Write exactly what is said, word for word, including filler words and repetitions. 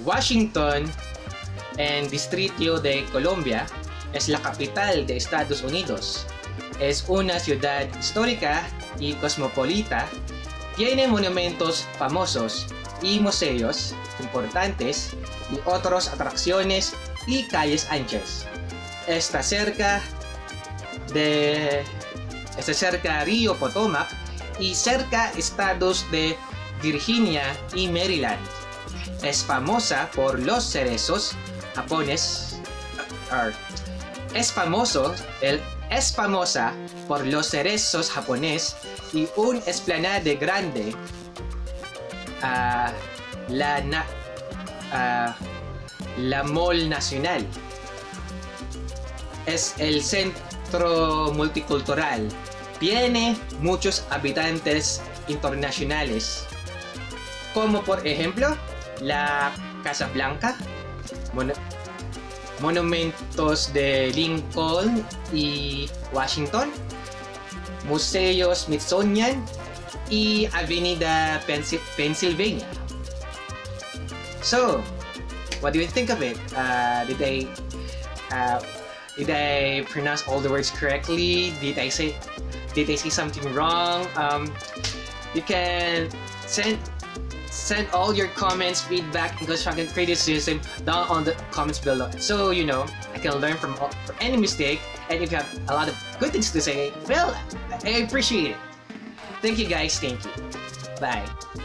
Washington en Distrito de Columbia es la capital de Estados Unidos. Es una ciudad histórica y cosmopolita. Tiene monumentos famosos y museos importantes y otras atracciones y calles anchas. Está cerca de está cerca Río Potomac y cerca estados de Virginia y Maryland. Es famosa por los cerezos japoneses. Uh, es famoso el es famosa por los cerezos japonés y un esplanade grande. Uh, la na, uh, la Mall Nacional es el centro multicultural. Tiene muchos habitantes internacionales, como por ejemplo la Casa Blanca, mon monumentos de Lincoln y Washington, Museo Smithsonian y Avenida Pensil Pennsylvania. So, what do you think of it? Uh, did I uh, did I pronounce all the words correctly? Did I say did I say something wrong? Um, you can send send all your comments, feedback, and constructive criticism down on the comments below. So you know I can learn from all, from any mistake. And if you have a lot of good things to say, well, I appreciate it. Thank you guys. Thank you. Bye.